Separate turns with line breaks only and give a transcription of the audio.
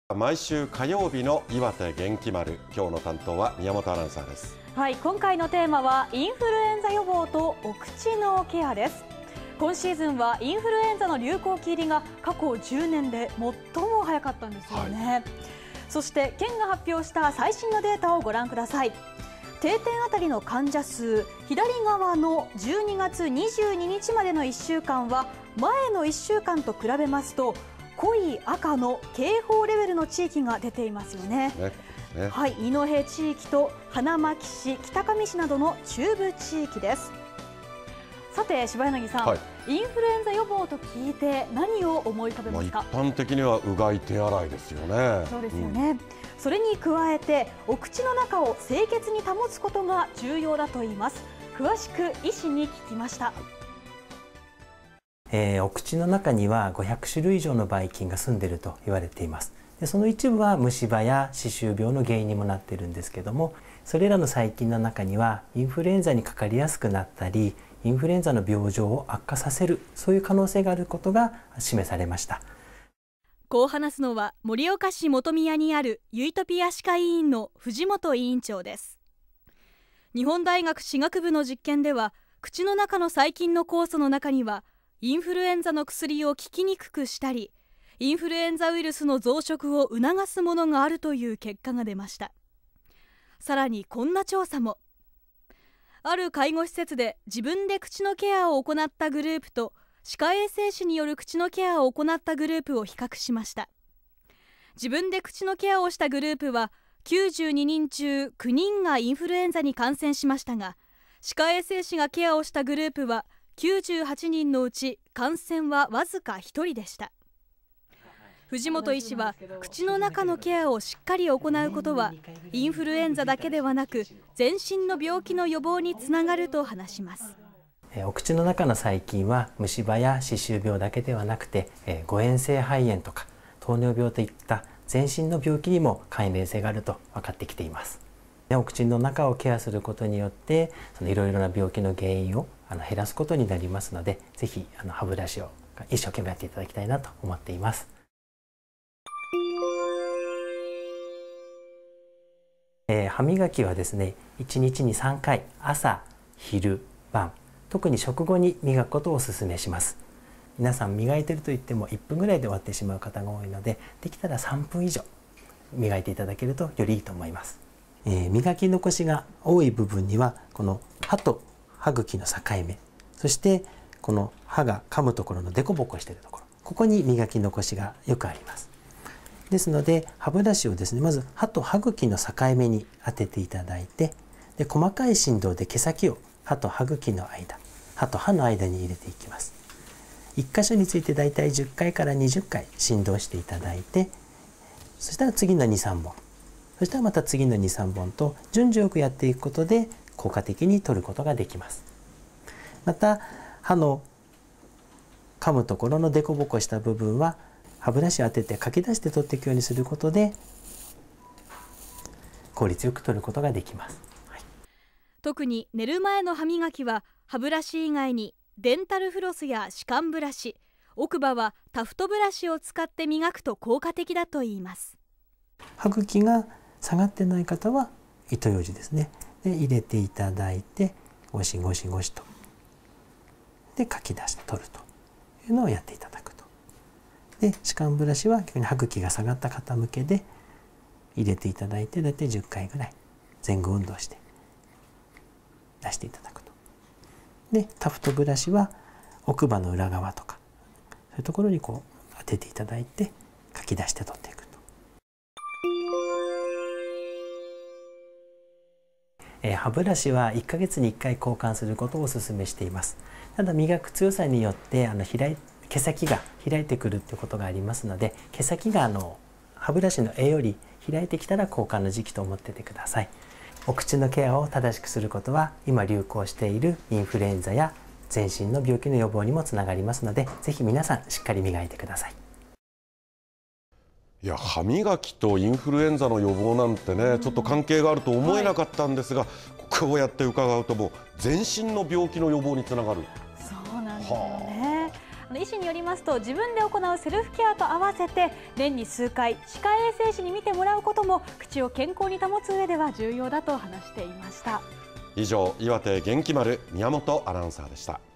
毎週火曜日の岩手元気丸、今日の担当は宮本アナウンサーです。
はい、今回のテーマはインフルエンザ予防とお口のケアです。今シーズンはインフルエンザの流行期入りが過去10年で最も早かったんですよね。そして県が発表した最新のデータをご覧ください。定点あたりの患者数、左側の12月22日までの1週間は前の1週間と比べますと濃い赤の警報レベルの地域が出ていますよね。はい、二戸地域と花巻市、北上市などの中部地域です。さて柴柳さん、インフルエンザ予防と聞いて何を思い浮かべますか？
一般的にはうがい手洗いですよね。
そうですよね、それに加えてお口の中を清潔に保つことが重要だと言います。詳しく医師に聞きました。
お口の中には500種類以上のばい菌が住んでいると言われています。でその一部は虫歯や歯周病の原因にもなっているんですけども、それらの細菌の中にはインフルエンザにかかりやすくなったり、インフルエンザの病状を悪化させる、そういう可能性があることが示されました。
こう話すのは盛岡市本宮にあるユイトピア歯科医院の藤本委員長です。日本大学歯学部の実験では、口の中の細菌の酵素の中にはインフルエンザの薬を効きにくくしたり、インフルエンザウイルスの増殖を促すものがあるという結果が出ました。さらにこんな調査も。ある介護施設で自分で口のケアを行ったグループと歯科衛生士による口のケアを行ったグループを比較しました。自分で口のケアをしたグループは92人中9人がインフルエンザに感染しましたが、歯科衛生士がケアをしたグループは98人のうち感染はわずか1人でした。藤本医師は、口の中のケアをしっかり行うことはインフルエンザだけではなく全身の病気の予防につながると話します。
お口の中の細菌は虫歯や歯周病だけではなくて、誤嚥性肺炎とか糖尿病といった全身の病気にも関連性があると分かってきています。お口の中をケアすることによっていろいろな病気の原因を減らすことになりますので、ぜひ歯ブラシを一生懸命やっていただきたいなと思っています。歯磨きはですね、1日に3回、朝、昼、晩、特に食後に磨くことをお勧めします。皆さん磨いてると言っても1分ぐらいで終わってしまう方が多いので、できたら3分以上磨いていただけるとよりいいと思います。磨き残しが多い部分にはこの歯と歯茎の境目、そしてこの歯が噛むところのデコボコしているところ、ここに磨き残しがよくあります。ですので歯ブラシをですね、まず歯と歯茎の境目に当てていただいて、で細かい振動で毛先を歯と歯茎の間、歯と歯の間に入れていきます。1箇所についてだいたい10回から20回振動していただいて、そしたら次の2、3本、そしたらまた次の2、3本と順序よくやっていくことで効果的に取ることができます。また歯の噛むところのデコボコした部分は歯ブラシを当ててかき出して取っていくようにすることで効率よく取ることができます。
特に寝る前の歯磨きは歯ブラシ以外にデンタルフロスや歯間ブラシ、奥歯はタフトブラシを使って磨くと効果的だといいます。
歯茎が下がってない方は糸ようじですね、で入れていただいてゴシゴシゴシとでかき出して取るというのをやっていただくと。で歯間ブラシは逆に歯茎が下がった方向けで入れていただいて、だいたい10回ぐらい前後運動して出していただくと。でタフトブラシは奥歯の裏側とかそういうところにこう当てていただいてかき出して取っていくと。歯ブラシは1ヶ月に1回交換することをお勧めしています。ただ磨く強さによって毛先が開いてくるということがありますので、毛先が歯ブラシの柄より開いてきたら交換の時期と思っててください。お口のケアを正しくすることは今流行しているインフルエンザや全身の病気の予防にもつながりますので、ぜひ皆さんしっかり磨いてください。
いや、歯磨きとインフルエンザの予防なんてね、ちょっと関係があると思えなかったんですが、こうやって伺うともう全身の病気の予防につながる。
そうなんですよね。 医師によりますと、自分で行うセルフケアと合わせて年に数回歯科衛生士に見てもらうことも口を健康に保つ上では重要だと話していました。
以上、岩手元気丸宮本アナウンサーでした。